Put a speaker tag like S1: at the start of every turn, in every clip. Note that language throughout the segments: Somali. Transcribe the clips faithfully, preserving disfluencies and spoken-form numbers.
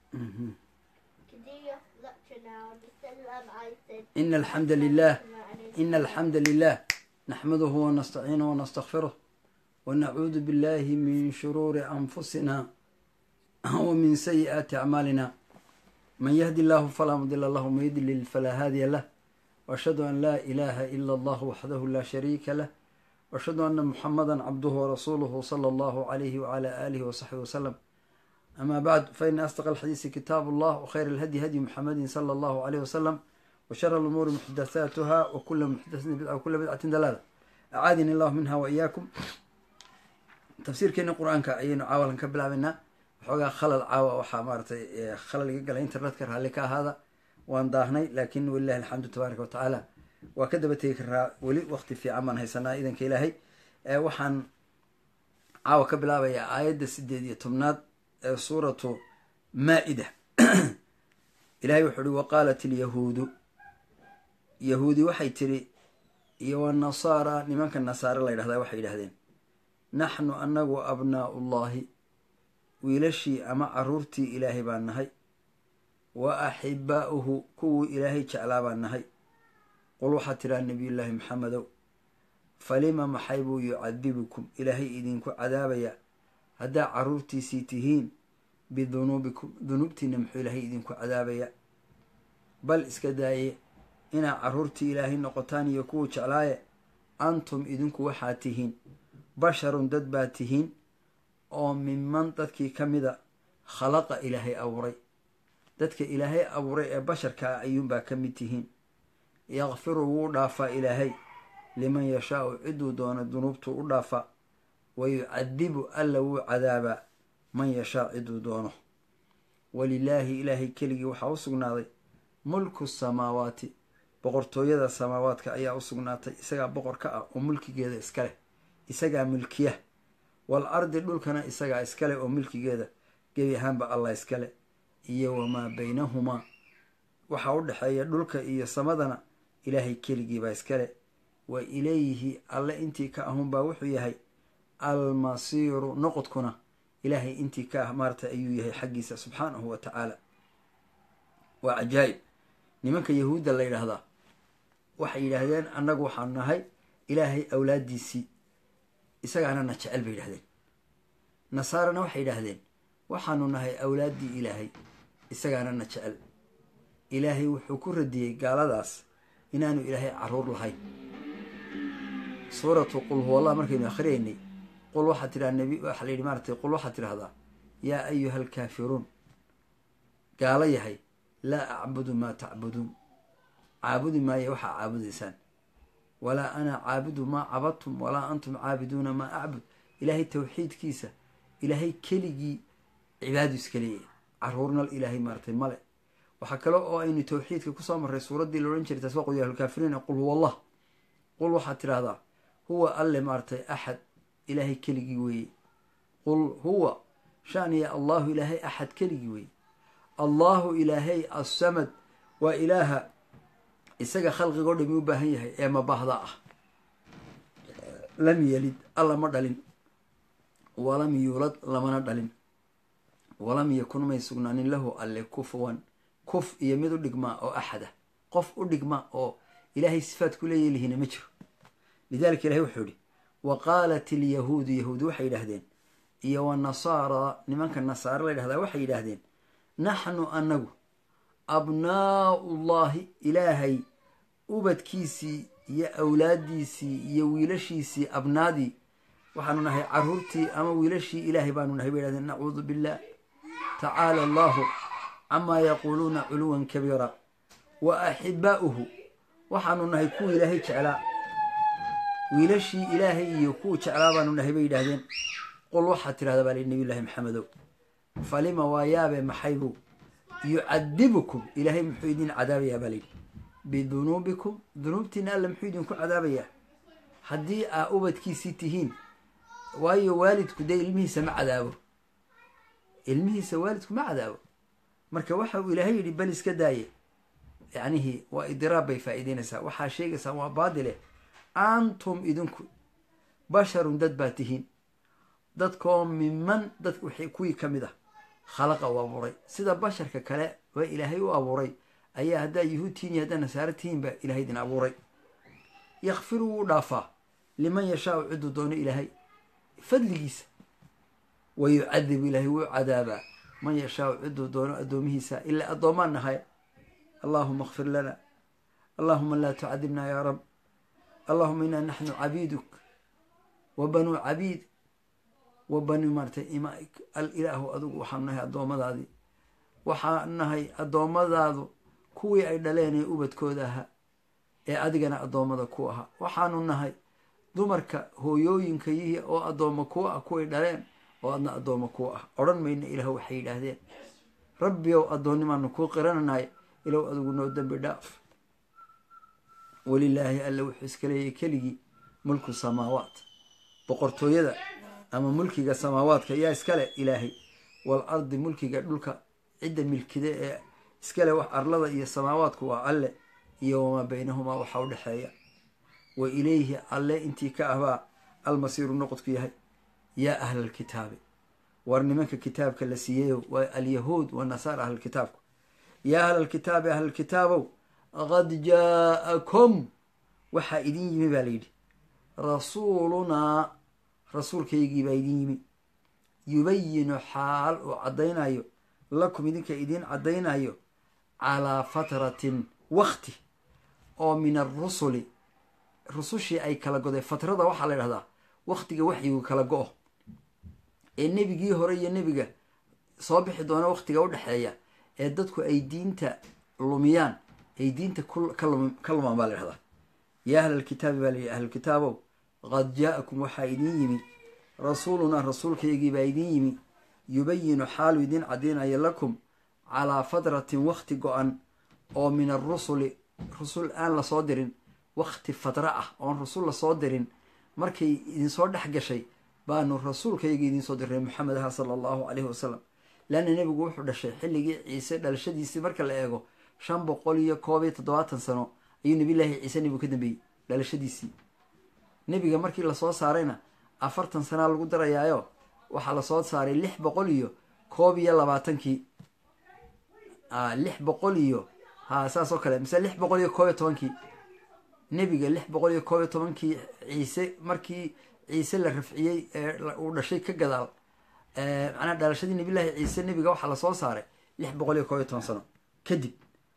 S1: Mm-hmm.
S2: Can do your lecture now. Just tell them I said.
S1: إن الحمد لله إن الحمد لله نحمده ونستعينه ونستغفره ونعوذ بالله من شرور أنفسنا ومن سيئات أعمالنا من يهدي الله فلا مضل له ومن يضلل فلا هادي له وأشهد أن لا إله إلا الله وحده لا شريك له وأشهد أن محمدا عبده ورسوله صلى الله عليه وعلى آله وصحبه وسلم. أما بعد فإن أصدق الحديث كتاب الله وخير الهدي هدي محمد صلى الله عليه وسلم وشر الأمور محدثاتها وكل محدثة بدعة وكل بدعة دلالة. أعاذني الله منها وإياكم. تفسير كين القرآن كأين عاولا كبلا منا وحوجا خلل عاوة وحمارتي خلل جل إنترنت كره لك هذا وان ضاهني لكن والله الحمد تبارك وتعالى وكذا بتيكرها ولي وقت في عمان هي سنة إذا كإلهي وحن عاوة كبلا بيا آية السدية تمناد سورة مائدة. إلهي وحده وقالت اليهود يهودي وحي تري يو النصارى لمن كان النصارى الله يرهده وحي يرهدين نحن أنه أبناء الله ويلشي أما عرورتي إلهي بانهي وأحباؤه كو إلهي تعالى بانهي قلوا حتى النبي الله محمد فلما محيبوا يعذبكم إلهي إذنكو عذابيا هدا عرورتي سيتهين بذنوبكم ذنوبتي نمحو إلهي إذنكو عذابيا بل إسكداي إنا عرورتي إلهي نقطاني يكو تعالى أنتم إذنكو وحاتهين بشر ددباتهين أو من منطقي كمدا خلق إلهي أوري ددك إلهي أوري بشر كأيوم با كمتهين يغفر ودافا إلهي لمن يشاء عدو دون الذنوبته ودافا ويعذب ألو عذابا من يشاء عدو دونه ولله إلهي كلي وحا أسقناضي ملك السماوات بقرتو يدا السماوات كأيا أسقناطي إساقا بقر كأ وملكي جيدا إسكاله إساقا ملكيه والأرض دولكنا إساقا إسكاله وملكي جيدا جيبي هانبا الله إسكاله إيا وما بينهما وحا ودحايا دولكا إيا سمدنا إلهي كلي جيبا إسكاله وإليه الله إنتي كأهم باوحو يهي المصير نقطكنا إلهي إنتي كاه مارتا أيو يهي حقيسا سبحانه وتعالى. وعجائب نمانك يهود الله يرهدا وحي يرهدين أنك وحنهي إلهي أولادي سي إساقانا نتشعل بيرهدين نصارنا وحي يرهدين وحنهي أولادي إلهي إساقانا نتشعل إلهي وحكور دي قال داس إنانو إلهي عرور لهي سورة قل هو الله مركب آخريني قل واحد ترى النبي وحليل مارتي قل واحد ترى هذا يا أيها الكافرون قال يهي لا أعبد ما تعبدون عابد ما يوحى عابد إنسان ولا أنا عابد ما عبدتم ولا أنتم عابدون ما أعبد إلهي توحيد كيسة إلهي كلي عباد سكلي عرورنا الإلهي مارتي ملئ وحكى له أن توحيدك كصام الرسول ردي لورنشر تسوق يا الكافرين يقول هو الله قل واحد ترى هذا هو اللي مارتي أحد إلهي كليوي قل هو شان يا الله إلهي أحد كليوي الله إلهي الصمد وإله إسقى خلق قد مباهيه إما بهضاء لم يلد الله مدلين ولم يولد لما ندلين ولم يكن ما يسقنان له اللي كفوا كف يمد دغما أو أحد قف دغما أو إلهي صفات كل يلهنا مجر لذلك إلهي وحوري وقالت اليهود يهود وحي لهدين إيا والنصارى لمن النصارى لهذا وحي لهدين نحن أنه أبناء الله إلهي أبد كيسي يا أولاديسي يا ويلشيسي أبنادي وحنو نهي عرورتي أما ويلشي إلهي بانو نهي بلهدين نعوذ بالله تعالى الله عما يقولون علوا كبيرا وأحباؤه وحنو نهي كو إلهي تعالى ويلشي إلهي يكو تعلابان ونهبي يدهدين قل وحد هذا بالي النبي الله محمد فلما ويابه محيبو يعذبكم إلهي محيدين عذابي يا بالي بذنوبكم ذنوبتنا لمحيدين كل عذابي حدي أوبد كي ستهين وأي والدك ده المهيس مع عذابه المهيس والدك مع عذابه مركا وحا إلهي لباليس كداية يعني هي وإضراب بفائدين سا وحا شيء سوا بادله أنتم إذنكم بشر دد باتهين ددكم ممن دد وحي كوي كمده khalaqa u abuuray sida basharka kale waa ilaahay u abuuray ayaa haddaa yuhuud tihiin iyo haddaa nasaaro tihiin baa ilahay idin abuuray yakfiru wuu dhaafaa liman yashaau ciduu doono ilaahay fadligiisa wa yucadibu ilaahay wuu cadaabaa man yashaau ciduu doono addoomihiisa ilaa addoomaan nahay allahuma akfir lana allahuma laa tucadibna yaa rab allahuma inaa naxnu cabiiduk wa banuu cabiid wa bani maartay imaaik alilaahu adigu waxaanu nahay addoommadaadii waxaan nahay addoommadaadu kuwii ay dhaleen ee ubadkooda ahaa ee adigana addoommada ku ahaa waxaanu nahay dumarka hooyooyinkayihii oo addoommo ku ah kuway dhaleen oo adna addoommo ku ah odhan mayna ilaah waxay yidhaahdeen rabbi ow addoonnimaanu kuu qirananahay ilow adigu noo dembi dhaaf walilaahi alla wuxuu iska leeyahay keligii mulku samaawaat boqortooyada ama mulkiga samaawaadka yaa iskale ilaahay wal ardi mulkiga dhulka cidda milkide ee iskale wax arlada iyo samaawaadku waa alle iyo wamaa baynahumaa waxaa u dhexeeya wa ilayhi alle intii ka ahbaa almasiiru noqodku yahay yaa ahlalkitaabi war nimanka kitaabka la siiyayo waa alyahuud wanasaara ahlulkitaabku yaa ahlalkitaabi ahlalkitaabow qad jaa-akum waxaa idin yimi baa layidhi rasuulunaa rasuulkaygii baa idin yimi yubayinu xaal uu caddaynayo lakum idinka idiin caddaynayo calaa fatratin wakti oo min arusuli rusushii ay kala godeen fatrada waxaa la ydhahdaa waktiga waxyigu kala go-o ee nebigii hore iyo nebiga soo bixi doona waktiga u dhexeeya ee dadku ay diinta lumiyaan ay diinta ka lumaan baa la ydhahdaa yaa ahlalkitaabi baa layihi ahlulkitaabow qad jaa-akum waxaa idin yimi rasuulunaa rasuulkaygii baa idin yimi yubayinu xaalu idin caddaynayo lakum calaa fatratin wakti go-an oo min arusuli rusul aan lasoo dirin wakti fatra ah oon rasul lasoo dirin markay idinsoo dhex gashay baanu rasuulkayga idinsoo dirnay maxamed aha sala allahu caleyhi wasalam leanna nebigu wuxuu dhashay xilligii ciise dhalashadiisii marka la eego shan boqol iyo koob iyo toddobaatan sano ayuu nabiyllaahi ciise nebigu ka dambeeyey dhalashadiisii nebiga markii lasoo saarayna afartan sanaa lagu darayaayo waxaa lasoo saaray lix boqol iyo koob iyo labaatankii lix boqol iyo ha saas oo kale mise lix boqol iyo koob iyo tobankii nebiga lix boqol iyo koob iyo tobankii ciise markii ciise la rafciyey ee uu dhashay ka gadaal macnaha dhalashadii nabiyllaahi ciise nebiga waxaa lasoo saaray lix boqol iyo koob iyo toban sano kadib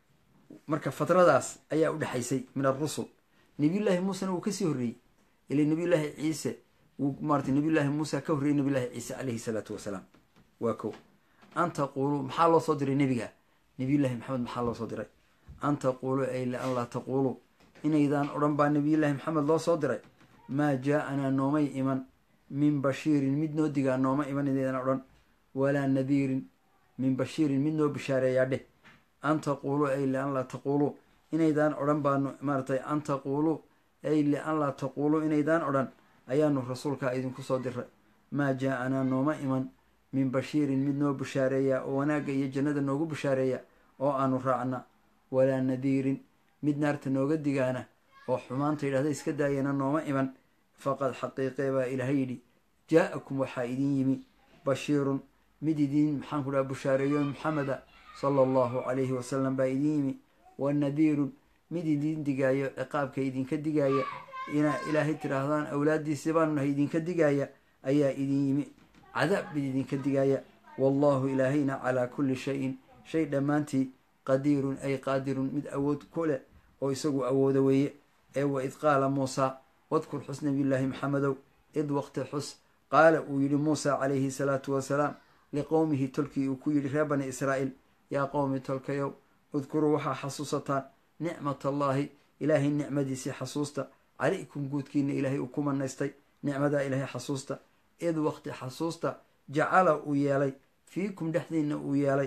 S1: marka fatradaas ayaa u dhexaysay min arusul nabiyullaahi muusena wuu kasii horreeyey ila nabiyullaahi ciise wuu maaratay nabiyullaahi muusa ka horreeyey nabiyullaahi ciise caleyhi salaatu wasalaam waa ko an taquuluu maxaa loo soo diray nebiga nabiyullaahi maxamed maxaa loo soo diray an taquuluu ay lian laa taquuluu inaydaan odhan baa nabiyullaahi maxamed loo soo diray maa jaa-anaa noomay iman min bashiirin mid noo digaa nooma iman inaydaan odhan walaa nadiirin min bashiirin mid noo bishaareeyaa dheh an taquuluu ay lian laa taquuluu inaydaan odhan baanu maaratay an taquuluu ay lian laa taquuluu inaydaan odhan ayaanu rasuulkaa idinku soo diray maa jaa-anaa nooma iman min bashiirin mid noo bishaareeya oo wanaagga iyo jannada noogu bishaareeya oo aanu raacna walaa nadiirin mid naarta nooga digaana oo xumaanta yidhahda iska daayana nooma iman faqad xaqiiqee baa ilaahay yidhi jaa-akum waxaa idin yimi bashiirun mid idiin maxaan ku dhaha bushaareeyo maxameda sala allahu calayhi wasalam baa idin yimi wa nadiirun mid idiin digaayo ciqaabka idinka digaaya inaa ilaahay tidhaahdaan awlaaddiisi baanu nahay idinka digaaya ayaa idin yimi cadaab mid idinka digaaya wallaahu ilaahayna calaa kulli shayin shay dhammaantii qadiirun ay qaadirun mid awood ku leh oo isagu awoodo weeye ee wa id qaala muusaa wadkur xus nabiyullaahi maxamedow id waqti xus qaala uu yidhi muusaa calayhi salaatu wasalaam liqowmihi tolkii uu ku yidhi reer bani israa'iil yaa qowmi tolkayow udkuruu waxaa xasuusataan nicmat allaahi ilaahay nicmadiisii xasuusta calaykum guudkiina ilaahay uu ku manaystay nicmadaa ilaahay xasuusta id waqti xasuusta jacala uu yeelay fiikum dhexdiina uu yeelay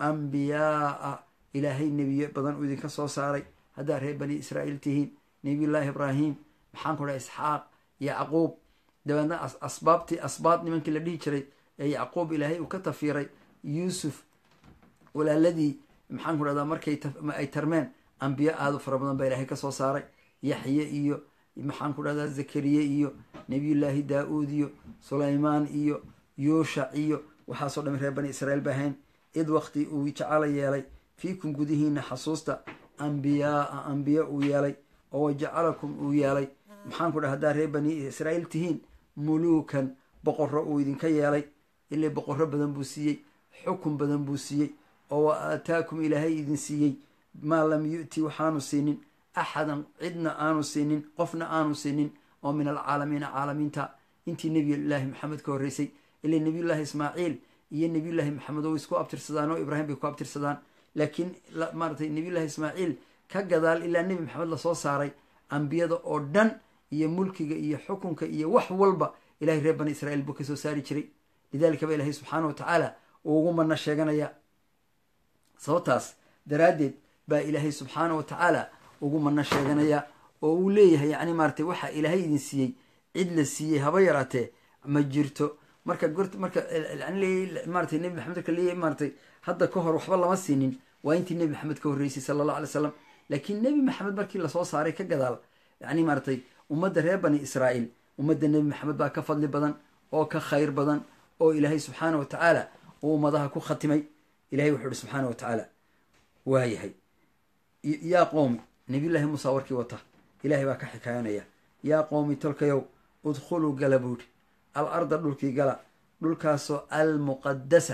S1: ambiyaaa ilaahay nebiye badan uu idinka soo saaray haddaad reer bani israa'iil tihiin nebiyullaahi ibraahim maxaan ku dhaha isxaaq yacquub dabeedna asbaabtii asbaad nimankii la dhihi jiray ee yacquub ilaahay uu ka tafiiray yuusuf walaaladii maxaan ku dhahdaa markay ay tarmeen ambiyo aada u fara badan baa ilaahay kasoo saaray yaxye iyo maxaan ku dhahdaa zakariye iyo nebiyullaahi daa-uud iyo sulaymaan iyo yuushac iyo waxaasoo dhami reer bani israa'iil ba ahayn id waqti uu jecala yeelay fiikum gudihiina xasuusta ambiyaaa ambiya uu yeelay oo wajacalakum uu yeelay maxaan ku dhaha haddaa reer bani israa'iil tihiin muluukan boqorro uu idinka yeelay ilaa boqorro badan buu siiyey xukun badan buu siiyey oo wa aataakum ilaahay idin siiyey maa lam yu'ti waxaanu siinin axadan cidna aanu siinin qofna aanu siinin oo min alcaalamiina caalamiinta intii nebiyullaahi maxamed ka horreysay ilaa nebiyullaahi ismaaciil iyo nebiyullaahi maxamed oo isku abtirsadaan oo ibraahim bay ku abtirsadaan laakiin maaratay nebiyullahi ismaaciil ka gadaal ilaa nebi maxamed lasoo saaray ambiyada oo dhan iyo mulkiga iyo xukunka iyo wax walba ilahay reer bani israa'iil buu kasoo saari jiray lidaalika ba ilahay subxaana wa tacaala uu ugu mana sheeganaya sababtaas daraaddeed baa ilaahay subxaana wa tacaala ugu mana sheeganaya oo uu leeyahay yani maaratay waxaa ilaahay idin siiyey cid la siiyey haba yaraatee ma jirto marka gort marka maaratay nebi maxamed marka leeyahay maaratay hadda ka hor waxba lama siinin waa intii nebi maxamed ka horreysay sala allahu alay slam laakiin nebi maxamed markii lasoo saaray ka gadaal yani maaratay ummadda reer bani israa'iil ummadda nebi maxamed baa ka fadli badan oo ka khayr badan oo ilaahay subxaana wa tacaala uu ummadaha ku khatimay ilahay wuxuu ihi subxaana wa tacaala waayahay yaa qowmi nabiyullaahi muusa warkii wata ilaahay baa ka xikaayanaya yaa qowmi tolkayow udkhuluu gala buudhi al arda dhulkii gala dhulkaasoo almuqadasa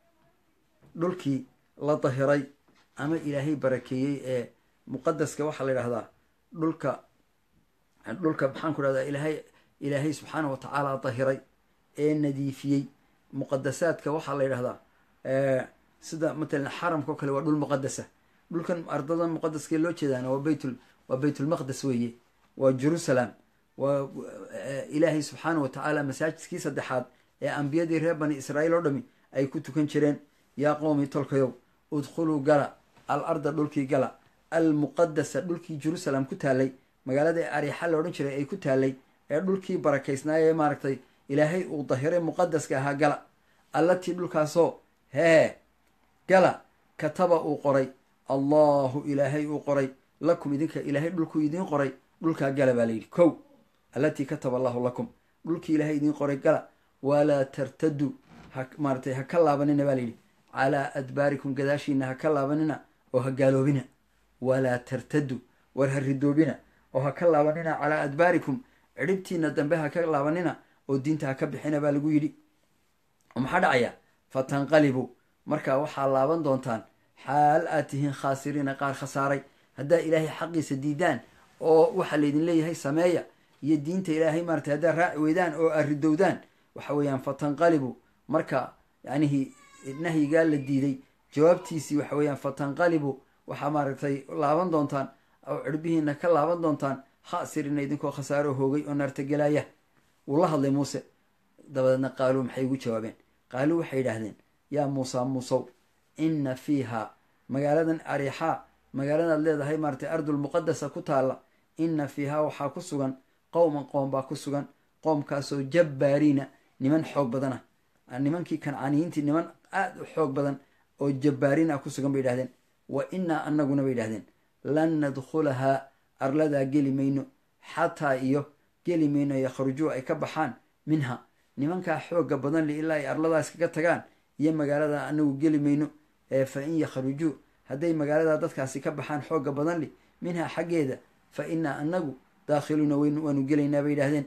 S1: dhulkii la dahiray ama ilaahay barakeeyey ee muqadaska waxaa la yidhahdaa dhulka dhulka maxaan ku dhahdaa ilaahay ilaahay subxaana wa tacaala dahiray ee nadiifiyey muqadasaadka waxaa la yidhahdaa sida matalan xaramka o kale waa dhul muqadasa dhulkan ardada muqadaskee loo jeedaana waa baytul waa baytulmaqdes weeye waa jerusalem waa ilaahay subxaana wa tacaala masaajidkii saddexaad ee ambiyadii reer bani israa'iil oo dhami ay ku tukan jireen yaa qowmi tolkayow udkhuluu gala al arda dhulkii gala almuqadasa dhulkii jerusalem ku taalay magaalada ariixa la odhan jiray ay ku taalay ee dhulkii barakaysnaayee maaragtay ilaahay uu dahiray muqadaska ahaa gala allatii dhulkaasoo hee gala kataba uu qoray allahu ilaahay uu qoray lakum idinka ilaahay dhulkuu idiin qoray dhulkaa gala baa layidhi kow allatii kataba allahu lakum dhulkii ilaahay idiin qoray gala walaa tartaduu ha maaratay ha ka laabanina baa layidhi calaa adbaarikum gadaashiina ha ka laabanina oo ha gaaloobina walaa tartaduu war ha ridoobina oo ha ka laabanina calaa adbaarikum cidhibtiina dambe ha ka laabanina oo diinta ha ka bixina baa lagu yidhi oo maxaa dhacaya fatanqalibuu markaa waxaa laaban doontaan xaal aad tihiin khaasiriina qaar khasaaray haddaa ilaahay xaqiisa diidaan oo waxaa laydin leeyahay sameeya iyo diinta ilaahay maaratay haddaa raaci weydaan oo aad ridowdaan waxa weeyaan fatanqalibuu marka yacnihii nahyigaa la diiday jawaabtiisii waxa weeyaan fatanqalibuu waxaa maaragtay laaban doontaan oo cirbihiina ka laaban doontaan khaasiriina idinkoo khasaaro hoogay oo naartagelaaya wuu la hadlay muuse dabadeedna qaaluu maxay ugu jawaabeen qaaluu waxay yidhaahdeen yaa muusa muusow inna fiihaa magaaladan ariixaa magaaladaad leedahay maaratay ardulmuqadasa ku taalla inna fiihaa waxaa ku sugan qowman qoom baa ku sugan qoomkaasoo jabbaariina niman xoog badana nimankii kancaaniyiintii niman aada u xoog badan oo jabbaariina ku sugan bay yidhahdeen wa innaa annaguna bay yidhahdeen lan nadkhulahaa arladaa geli mayno xataa iyo geli mayno yakhrujuu ay ka baxaan minha nimankaa xoogga badan li ilaa ay arladaas kaga tagaan iyo magaalada anagu geli mayno ee fa in yakhrujuu hadday magaaladaa dadkaasi ka baxaan xoogga badan li minhaa xaggeeda fa innaa anagu daakhiluuna waanu gelaynaa bay yidhahdeen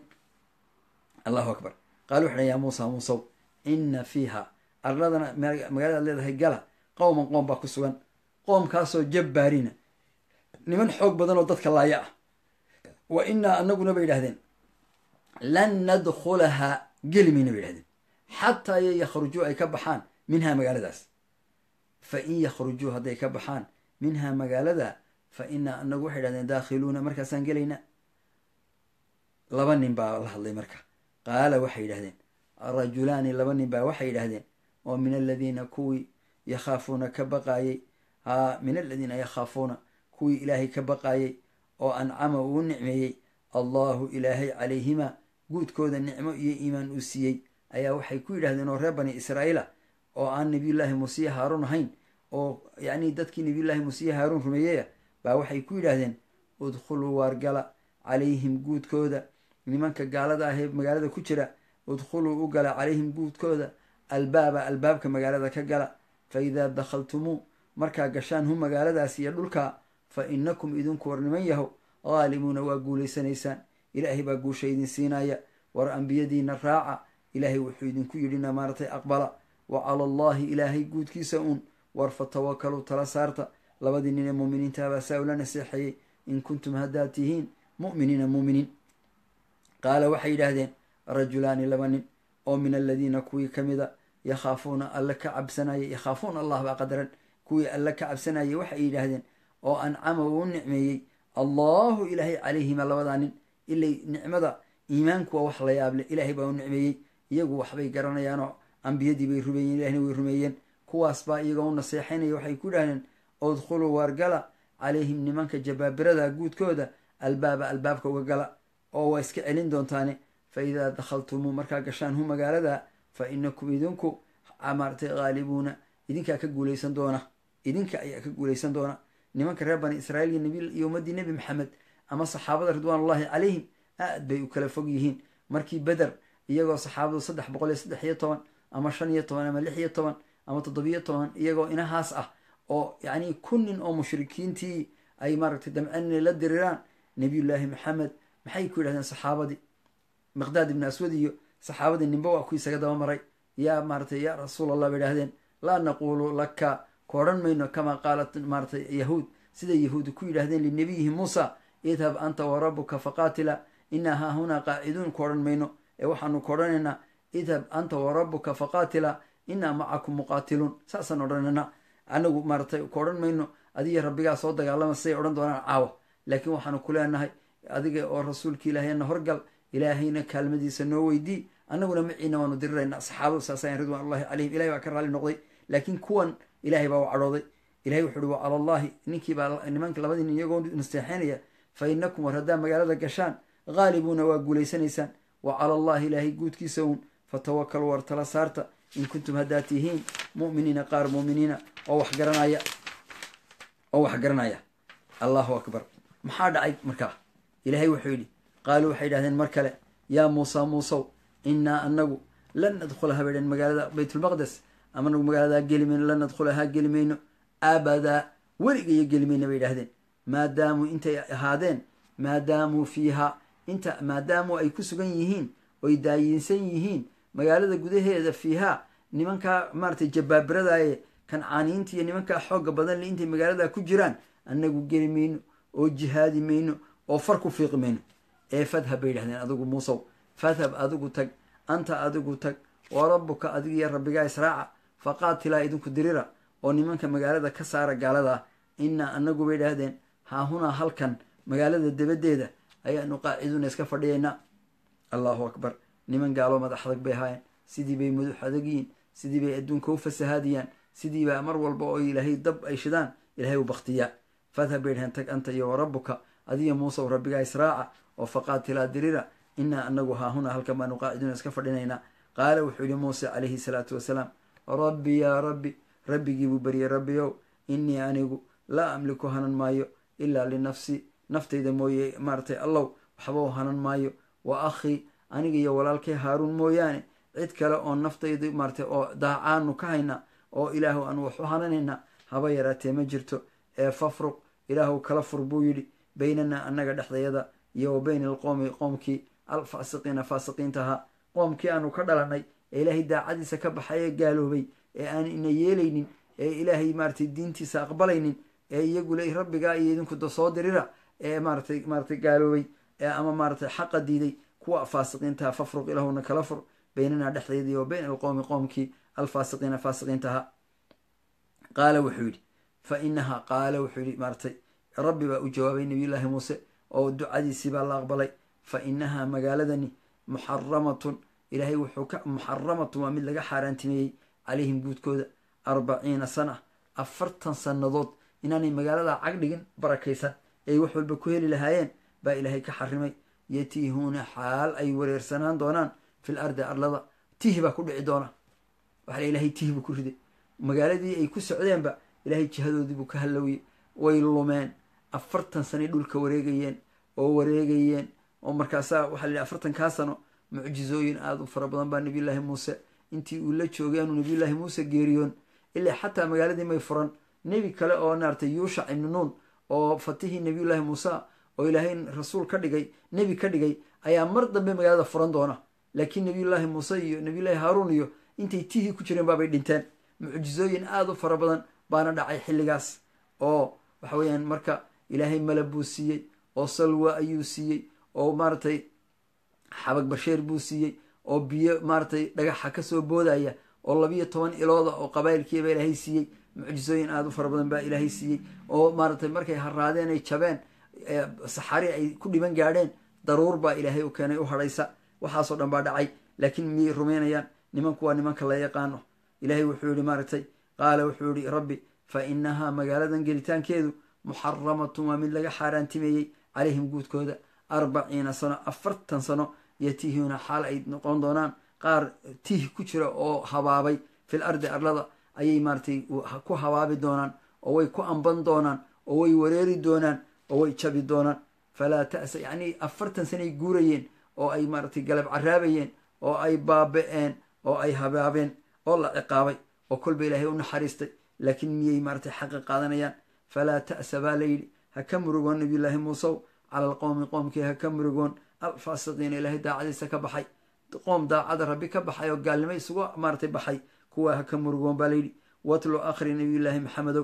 S1: allahu akbar qaal wuxu dhan yaa muusa muusow inna fiiha arladana magaaladaad leedahay gala qowman qoom baa ku sugan qoomkaasoo jabbaariina niman xoog badan oo dadka laaya ah wa innaa anaguna bay yidhahdeen lan nadkhulahaa geli mayna bay yidhahdeen xataa iyo yakhrujuu ay ka baxaan minhaa magaaladaas fa in yakhrujuu hadday ka baxaan minhaa magaalada fa innaa anagu waxay yidhahdeen daakhiluuna markaasaan gelaynaa laba nin baa la hadlay marka qaala waxay yidhahdeen rajulaani laba nin baa waxay yidhahdeen oo min aladiina kuwii yakhaafuuna ka baqaayey haa min aladiina yakhaafuuna kuwii ilaahay ka baqaayey oo ancama uu nicmeeyey allahu ilaahay calayhimaa guudkooda nicmo iyo iimaan uu siiyey ayaa waxay ku yidhahdeen oo reer bani israa'iila oo aan nabiyullaahi muusiya haaruun ahayn oo yacnii dadkii nabiyullaahi muusiya haaruun rumeeyaya baa waxay ku yidhaahdeen udkhuluu waargala calayhim guudkooda nimanka gaalada ahee magaalada ku jira udkhuluu u gala calayhim guudkooda albaaba albaabka magaalada ka gala fa idaa dakhaltumuu markaa gashaan hu magaaladaas iyo dhulkaa fa inakum idinku war niman yahow haalibuuna waa guulaysanaysaan ilaahay baa guusha idin siinaya war ambiyadiina raaca ilaahay wuxuu idinku yidhina maaratay aqbala wa cala allaahi ilaahay guudkiisa uun war fatawakkaluu tala saarta labadii nin ee muuminiintaabaa saa ula naseexeeyey in kuntum haddaad tihiin mu'miniina muuminiin qaala waxay yidhaahdeen rajulaani laba nin oo min aladiina kuwii ka mida yakhaafuuna alle ka cabsanayay yakhaafuuna allah baa qadaran kuwii alle ka cabsanayay waxay yidhaahdeen oo ancama uu nicmeeyey allahu ilaahay calayhima labadaa nin ilay nicmada iimaanku waa wax la yaable ilaahay baa u nicmeeyey iyagu waxbay garanayaanoo ambiyadii bay rumeeyeen ilahna way rumeeyeen kuwaas baa iyagoo u naseexaynaya waxay ku dhahdeen udkhuluu waargala calayhim nimanka jabaabirada guudkooda albaaba albaabka uga gala oo waa iska celin doontaane fa idaa dakhaltumuu markaa gashaan hu magaalada fa inakum idinku maaratay haalibuuna idinkaa ka guulaysan doona idinka ayaa ka guulaysan doona nimanka reer bani israiil iyo nabi iyo ummaddii nebi maxamed ama saxaabada ridwaanullahi calayhim aad bay u kala fog yihiin markii beder iyagoo saxaabadu saddex boqol iyo saddex iyo toban ama shan iyo toban ama lix iyo toban ama toddobiyo toban iyagoo inahaas ah oo yacni kun nin oo mushrikiintii ay maaragtay damceen inay la diriraan nebiyullaahi maxamed maxay ku yidhahdeen saxaabadii miqdaad ibni aswad iyo saxaabadii ninba waa ku isaga daba maray yaa maaratay yaa rasuul allah bay idhahdeen laa naquulu laka ku odhan mayno kamaa qaalat maaratay yahuud siday yahuudi ku yidhahdeen linabiyihi muusa idhab anta wa rabbuka faqaatila inaa haahunaa qaaciduun ku odhan mayno ee waxaanu ku odhanaynaa idhab anta wa rabbuka faqaatila inaa macakum muqaatiluun saasaan odhanaynaa anagu maaratay ku odhan mayno adiga rabbigaa soo dagaalama siday odhan doonaan caawa laakiin waxaanu ku leenahay adiga oo rasuulka ilaahayna horgal ilaahayna kaalmadiisa noo weydii annaguna maciina waanu diriraynaa saxaabadu saasayan ridwaanullahi calayhim ilahay baa ka raali noqday laakiin kuwan ilaahay baa u cadhooday ilahay wuxu uhi wa cala allaahi ninkiibaa nimanka labadii nin iyagoo nasteexaynaya fa inakum war haddaa magaalada gashaan haalibuuna waa guulaysanaysaan wa cala allaahi ilaahay guudkiisa uun fatawakkaluu war tala saarta in kuntum haddaad tihiin mu'miniina qaar mu'miniina oo wax garanaya oo wax garanaya allahu akbar maxaa dhacay markaa ilaahay wuxuu yidhi qaaluu waxay yidhahdeen mar kale yaa muusa muusow innaa anagu lan nadkhulaha bay dhaheen magaalada baytulmaqdes ama anagu magaaladaa geli mayno lan nadkhulahaa geli mayno abadaa weligayo geli mayno bay yidhahdeen maadaamuu intay ahaadeen maadaamuu fiihaa inta maadaamuu ay ku sugan yihiin oy daayinsan yihiin magaalada gudaheeda fiihaa nimankaa maaratay jabaabiradaye kancaaniyiinta iyo nimankaa xooga badan le intay magaaladaa ku jiraan annagu geli mayno oo jihaadi mayno oo far ku fiiqi mayno ee fadhab bay yidhahdeen adigu muusow fadhab adigu tag anta adigu tag wa rabbuka adigiyo rabbigaa israaca faqaatilaa idinku dirira oo nimanka magaalada ka saara gaaladaa innaa anagu bay yidhaahdeen haahunaa halkan magaalada dabadeeda ayaanu qaaciduuna iska fadhiyaynaa allahu akbar niman gaaloo madax adag bay ahaayeen sidii bay madax adagyiin sidii bay adduunka u fasahaadiyaan sidii baa mar walba oo ilaahay dab ay shidaan ilahay u baktiyaa fadhab bay dhaheen tag anta iyo wa rabbuka adiyo muusow rabbigaa israaca oo faqaatilaa dirira innaa anagu haahunaa halkan baanu qaaciduuna iska fadhinaynaa qaala wuxuu yihi muuse calayhi salaatu wasalaam rabbi yaa rabbi rabbigii buu baryey rabbiyow innii anigu laa amliku hanan maayo ilaa linafsi naftayda mooye maaratay allow waxba u hanan maayo wa akhii aniga iyo walaalkay haaruun mooyaane cid kale oo naftayda maaratay oo daacaanu ka hayna oo ilaahu aanu wax u hananaynaa haba yaraatee ma jirto ee fafruq ilaahu kala fur buu yidhi baynanaa annaga dhexdayada iyo wa bayna alqowmi qoomkii alfaasiqiina faasiqiintahaa qoomkii aanu ka dhalanay ee ilaahay daacadiisa ka baxay ee gaaloobay ee aan ina yeelaynin ee ilaahay maaratay diintiisa aqbalaynin ee iyagule rabbigaa iyo idinku soo dirira ee maaratay maaratay gaaloobay ee ama maaratay xaqa diiday kuwa faasiqiintaha fafruq ilaahuna kala fur baynanaa dhexdeedii wa bayna alqowmi qoomkii alfaasiqiina faasiqiintaha qaala wuxuu yidhi fa inahaa qaala wuxuu yidhi maaratay rabbi baa u jawaabay nabiyullaahi muuse oo ducadiisii baa la aqbalay fa inahaa magaaladani muxaramatun ilaahay wuxuu ka muxaramatun waa mid laga xaaraantimeeyey calayhim guudkooda arbaciina sana afartan sannadood inaanay magaaladaa cag dhigin barakaysan ay wax walba ku heli lahaayeen baa ilaahay ka xarimay yatiihuuna xaal ay wareersanaan doonaan fil ardi arlada tihi baa ku dhici doona waxaa la ilaahay tihi buu ku riday magaaladii ay ku socdeenba ilaahay jihadoodii buu ka hallowiyey way lumeen afartan sanay dhulka wareegayeen oo wareegayeen oo markaasaa waxaa la yidhi afartankaa sano mucjizooyin aada u fara badan baa nabiyullaahi muuse intii uu la joogay aanu nabiyullaahi muuse geeriyoon ilaa xataa magaaladii may furan nebi kale oo naartay yuushac ibnu nuun oo fatihii nabiyullaahi muuse oo ilaahay rasuul ka dhigay nebi ka dhigay ayaa mar dambe magaalada furan doona laakiin nabiyullaahi muuse iyo nabiyullaahi haaruun iyo intay tihii ku jireen baabay dhinteen mucjizooyin aada u fara badan baana dhacay xilligaas oo waxa weeyaan marka ilaahay malab buu siiyey oo salwa ayuu siiyey oo maaratay xabag basheer buu siiyey oo biyo maaratay dhagaxa kasoo boodaya oo labiyo toban ilooda oo qabaa'ilkiiba ilaahay siiyey mucjizooyin aada u fara badan baa ilaahay siiyey oo maaratay markay haraadeen ay jabeen saxari ay ku dhiban gaadheen daruur baa ilaahay u keenay u hadhaysa waxaasoo dhan baa dhacay laakiin miyay rumaynayaan nimanku waa nimanka la yaqaano ilaahay wuxuu yihi maaragtay qaala wuxuu yihi rabbi fa inahaa magaaladan gelitaankeedu muxaramatun waa mid laga xaaraantimeeyey calayhim guudkooda arbaciina sano afartan sano yatiihuuna xaal ay noqon doonaan qaar tiih ku jira oo habaabay fil ardi arlada ayay maaratay ku habaabi doonaan oo way ku amban doonaan oo way wareeri doonaan oo way jabi doonaan falaa ta'sa yacnii afartan sanay guurayeen oo ay maaratay galab caraabayeen oo ay baaba-een oo ay habaabeen oo la ciqaabay oo kolba ilaahay u naxariistay laakiin miyay maaratay xaqa qaadanayaan falaa ta'sa baa layidhi ha ka murugoon nabiyullaahi muusow cala alqowmi qoomkii ha ka murugoon alfaasiqiina ilaahay daacadiisa ka baxay qoom daacada rabbi ka baxay oo gaalnimo isugu maaratay baxay kuwaa ha ka murugoon baa layidhi watlu akhri nabiyullaahi maxamedow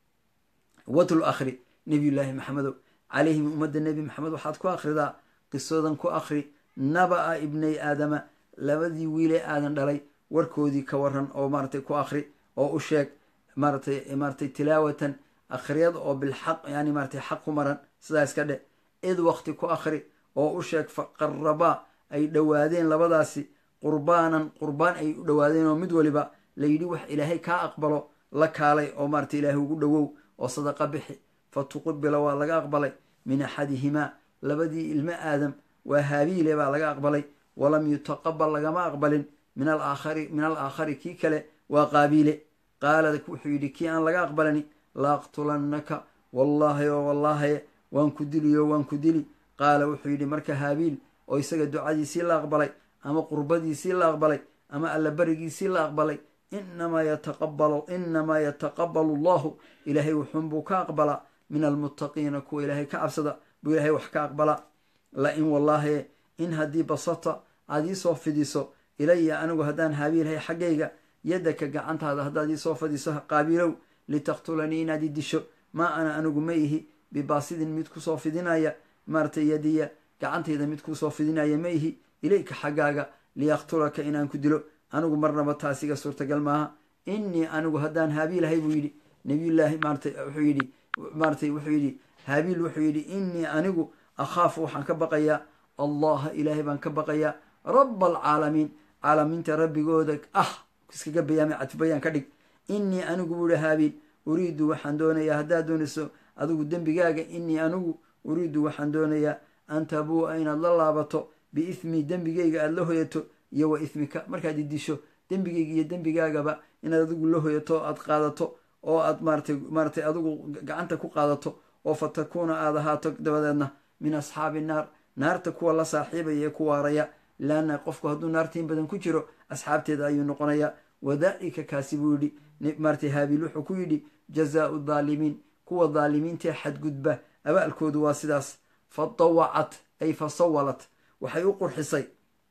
S1: watlu akhri nabiyullaahi maxamedow calayhim ummadda nebi maxamed waxaad ku akhridaa qisoodan ku akhri naba-a ibnay aadama labadii wiilee aadan dhalay warkoodii ka waran oo maaratay ku akhri oo u sheeg maaratay maaratay tilaawatan akhriyad oo bilxaq yani maaratay xaq ku maran sidaa iska dhe id waqti ku akhri oo u sheeg faqarabaa ay dhowaadeen labadaasi qurbaanan qurbaan ay u dhowaadeen oo mid waliba layidhi wax ilaahay kaa aqbalo la kaalay oo maaratay ilaahay ugu dhowow oo sadaqa bixi fa tuqubila waa laga aqbalay min axadihimaa labadii ilmo aadam waa haabiile baa laga aqbalay walam yutaqabal lagama aqbalin min alaakhari min alaakhari kii kale waa qaabiile qaala wuxuu yidhi kii aan laga aqbalani laaqtulannaka wallaahi oo wallaahaye waan ku diliyo waan ku dili qaala wuxuu yidhi marka haabiil oo isaga ducadiisii la aqbalay ama qurbadiisii la aqbalay ama allabarigiisii la aqbalay inamaa yataqabalu inamaa yataqabalu allahu ilaahay wuxuunbuu ka aqbalaa min almuttaqiina kuwa ilaahay ka cabsada buu ilaahay wax ka aqbalaa la in wallaahi in haddii basata aad iisoo fidiso ilaya anigu haddaan haabiilhay xaggayga yaddaka gacantaada haddaad iisoo fidiso qaabiilow litaqtulanii inaad i disho maa ana anigu ma ihi bibaasidin mid kusoo fidinaya maaratay yadiya gacantayda mid kusoo fidinaya ma ihi ilayka xaggaaga liyaqtulaka inaan ku dilo anigu marnaba taasiga suurtagal maaha inii anigu haddaan haabiilhay buu yidhi nabiyullaahi maaratay wuxuu yidhi maaratay wuxuu yidhi haabiil wuxuu yidhi inii anigu akhaafu waxaan ka baqayaa allaha ilaahay baan ka baqayaa raba alcaalamiin caalamiinta rabbigooda ah iskaga bayaamay cadfubayaan ka dhig inii anigu buu yihi haabiil uriidu waxaan doonayaa haddaad doonayso adigu dembigaaga inii anigu uriidu waxaan doonayaa an tabuu'a inaad la laabato biithmii dembigayga aada la hoyato iyo wa ithmika markaad i disho dembigayga iyo dembigaagaba inaad adigu la hoyato o aad qaadato oo aad maaratay maaratay adigu gacanta ku qaadato oo fa takuuna aad ahaato dabadeedna min asxaabi naar naarta kuwa la saaxiibaya ee ku waaraya laanna qofku hadduu naartiin badan ku jiro asxaabteeda ayuu noqonayaa wadaalika kaasi buu yidhi maaratay haabiil wuxuu ku yidhi jazaau daalimiin kuwa daalimiintee xadgudba abaalkoodu waa sidaas fa dawacat ay fa sawalat waxay u qurxisay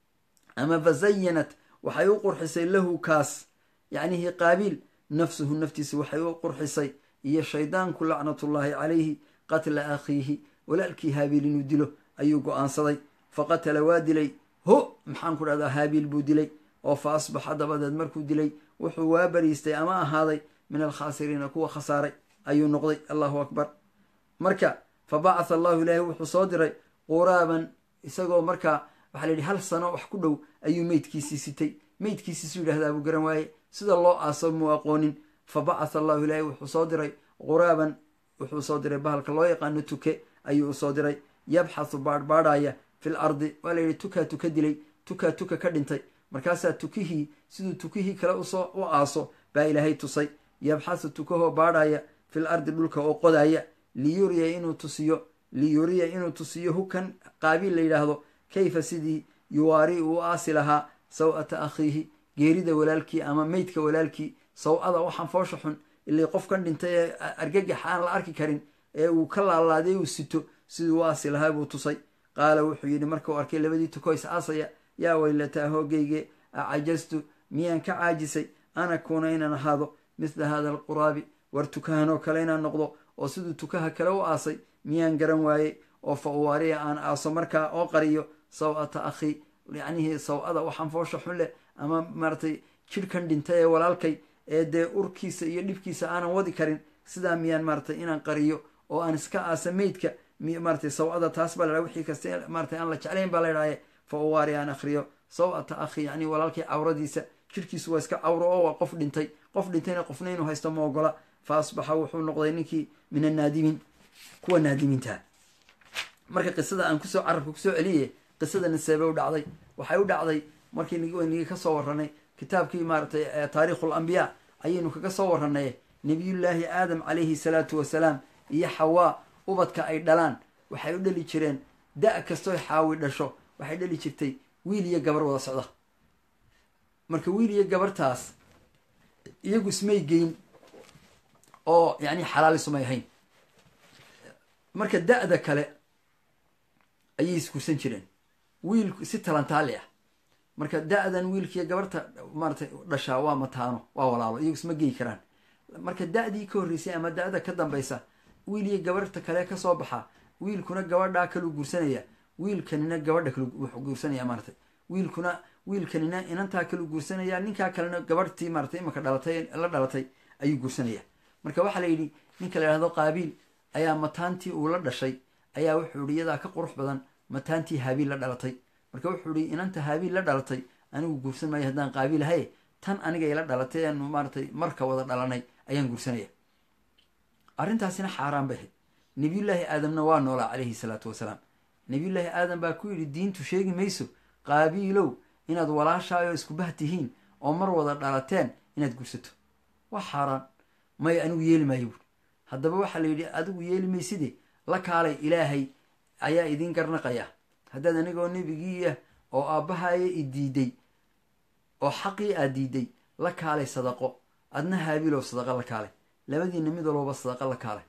S1: ama fa zayanat waxay u qurxisay lahu kaas yacnihi qaabiil nafsuhu naftiisa waxay u qurxisay iyo shaydaanku lacnatullaahi calayhi qatla akhiihi walaalkii haabiil inuu dilo ayuu go-aansaday faqatala waa dilay ho maxaan ku dhahdaa haabiil buu dilay oo fa asbaxa dabadeed markuu dilay wuxuu waa bariistay ama ahaaday min alkhaasiriina kuwa khasaaray ayuu noqday allahu akbar marka fa bacatha allahu ilaahi wuxuu soo diray quraaban isagoo markaa waxaa la yidhi hal sano wax ku dhow ayuu meydkiisii sitay meydkiisiisu yidhahdaa buu garan waaye sida loo aaso muu aqoonin fa bacatha allahu ilaahi wuxuu soo diray quraaban wuxuu soo diray bahalka loo yaqaano tuke ayuu usoo diray yabxathu baadhbaadhaya fil ardi waa la yidhi tukaa tuka dilay tukaa tuka ka dhintay markaasaa tukihii siduu tukihii kale usoo u aaso baa ilaahay tusay yabxathu tukahoo baadhaya fil ardi dhulka oo qodaya liyuriya inuu tusiyo liyuriya inuu tusiyo hukan qaabiil la yidhaahdo kayfa sidii yuwaari uu aasi lahaa saw-ata akhiihi geerida walaalkii ama meydka walaalkii saw-ada waxaan foosha xun ilay qofkan dhintay ee argagax aan la arki karin ee uu ka laalaaday uu sito siduu u aasi lahaa buu tusay qaala wuxuu yidhi markuu arkay labadii tuko is aasaya yaa weylataa hoogayge acajastu miyaan ka caajisay an akuuna inaan ahaado mithla hada alquraabi war tukahanoo kale inaan noqdo oo siduu tukaha kale u aasay miyaan garan waayey oo fa uwaariya aan aaso markaa oo qariyo saw-ata akhii yacnihii saw-ada waxaan foosha xun leh ama maaratay jidhkan dhintay ee walaalkay ee dee urkiisa iyo dhibkiisa aanan wadi karin sidaa miyaan maaratay inaan qariyo oo aan iska aasa meydka maaratay saw-ada taas baa ladhaha wixii kasta maaratay aan la jeclayn baa ladhahaye fa uwaariya aan akhriyo saw-ata akhii yacni walaalkay cawradiisa jidhkiisu waa iska cawro oo waa qof dhintay qof dhintayna qofna inuu haysto ma ogola fa asbaxa wuxuu noqday ninkii min annaadimiin kuwa naadimiinta marka qisada aan kusoo carabka kusoo celiye qisadana seebe u dhacday waxay u dhacday markii nigi ka soo warranay kitaabkii maaratay taariikhul ambiyaa ayaynu kaga soo warranay nebiyullaahi aadam calayhi salaatu wasalaam iyo xawaa ubadka ay dhalaan waxay u dhali jireen da- kastoo xaawi dhasho waxay dhali jirtay wiil iyo gabar wada socda marka wiil iyo gabartaas iyagu ismay geyn oo yacni xalaal isumay ahayn marka da-da kale ayay iskursan jireen wiilku si talantaali ah marka da-dan wiilkiiyo gabarta maaratay dhashaa waa mataano waa walaalo iyagu isma geyi karaan marka da-dii ka horreysay ama da-da ka dambaysa wiil iyo gabarta kale kasoo baxaa wiilkuna gabadhaa kaluu guursanaya wiilkanina gabadha kalu wuxuu guursanaya maaratay wiilkuna wiilkanina inantaa kaluu guursanaya ninkaa kalena gabarhtii maaratay imanka dhalatay la dhalatay ayuu guursanaya marka waxaa la yidhi ninka la yidhahdo qaabiil ayaa mataantii uu la dhashay ayaa wuxuu yihi iyadaa ka qurux badan mataantii haabiil la dhalatay marka wuxuu yihi inanta haabiil la dhalatay anigu guursan maayo haddaan qaabiil ahaye tan anigay la dhalatay aanu maaratay marka wada dhalanay ayaan guursanaya arrintaasina xaaraan bay ahayd nebiyullaahi aadamna waa noolaa calayhi salaatu wasalaam nebiyullaahi aadam baa ku yidhi diintu sheegi mayso qaabiilow inaad walaashaayo iskubah tihiin oo mar wada dhalateen inaad guursato waa xaaraan may anigu yeeli maayo buuri haddaba waxaa la yidhi adigu yeeli mayside la kaalay ilaahay ayaa idiin garnaqaya haddaad anigoo nebigiiah oo aabbahaya i diiday oo xaqii aad diiday la kaalay sadaqo adna haabiilow sadaqa la kaalay labadiina mid walbaba sadaqa la kaalay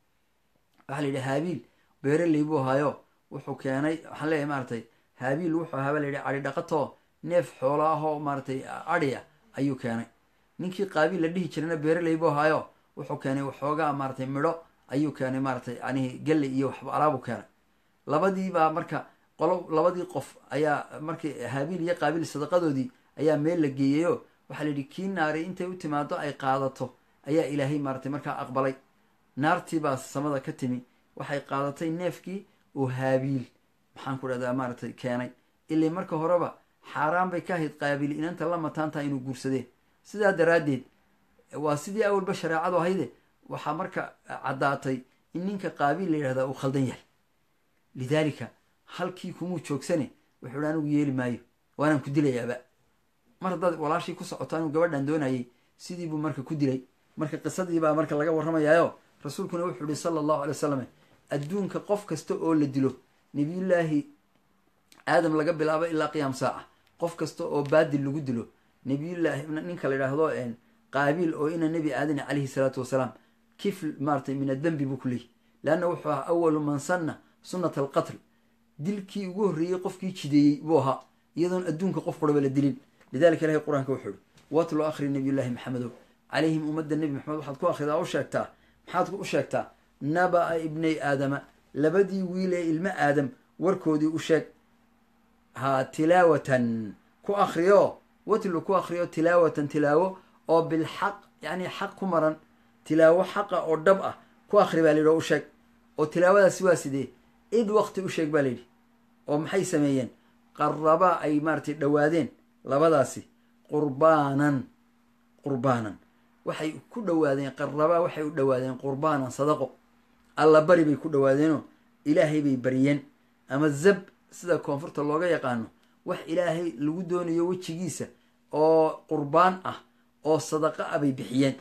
S1: waxaa la yidhi haabiil beeraley buu ahaayo wuxuu keenay waxaan leeyahay maaratay haabiil wuxuu ahaa baa la yidhi adhi dhaqatoo neef xoolo ahoo maaratay adhi ah ayuu keenay ninkii qaabiil la dhihi jirana beeraley buu ahaayo wuxuu keenay waxoogaa maaratay midho ayuu keenay maaratay yanihi galley iyo waxba alaabuu keenay labadiibaa marka qolo labadii qof ayaa markii haabiil iyo qaabiil sadaqadoodii ayaa meel la geeyayo waxaa la yidhi kii naari intay u timaado ay qaadato ayaa ilaahay maaratay markaa aqbalay naartiibaa samada ka timi waxay qaadatay neefkii oo haabiil maxaan ku dhahdaa maaratay keenay ilay marka horeba xaaraan bay ka ahayd qaabiil inanta la mataantaha inuu guursadee sidaa daraaddeed waa sidii awalba shareecadu ahayde waxaa marka caddaatay in ninka qaabiil la yidhahdaa uu khaldan yahay lidaalika halkii kumuu joogsane wuxuu hi anigu yeeli maayo waanaan ku dilayaaba mar haddaad walaashii ku socoto anuu gabadhan doonayay sidii buu marka ku dilay marka qisadiibaa marka laga warramayaayo rasuulkuna wuxuu ihi sala allahu alay wasalam adduunka qof kasta oo la dilo nebiyullaahi aadam laga bilaabo ilaa qiyaam saaca qof kasta oo baadil lagu dilo nebiyullaahi ninka la yidhaahdo qaabiil oo ina nebi aadani calayhi salaatu wasalaam kifl maaratay min addembi buu ku leeyahy leanna wuxuu ahaa awalu man sanna sunnata alqatl dilkii ugu horreeyey qofkii jideeyey buu ahaa iyadoon adduunka qof quraba la dilin lidalika ilahay qur-aanka wuxuu ihi watlu akhri nabiyullaahi maxamedow calayhim ummadda nebi maxamed waxaad ku akhridaa u sheegtaa maxaad u sheegtaa naba-a ibnay aadama labadii wiilee ilmo aadam warkoodii u sheeg haa tilaawatan ku akhriyo watlu ku akhriyo tilaawatan tilaawo oo bilxaq yacni xaq ku maran tilaawo xaqa oo dhab ah ku akhri baa layidhi oo u sheeg oo tilaawadaasi waa sidee id waqti u sheeg baa layidhi oo maxay sameeyeen qarabaa ay maaratay dhowaadeen labadaasi qurbaanan qurbaanan waxay ku dhowaadeen qarabaa waxay u dhowaadeen qurbaanan sadaqo alla bari bay ku dhowaadeenoo ilaahay bay bariyeen ama zab sida koonfurta looga yaqaano wax ilaahay lagu doonayo wejigiisa oo qurbaan ah oo sadaqa ah bay bixiyeen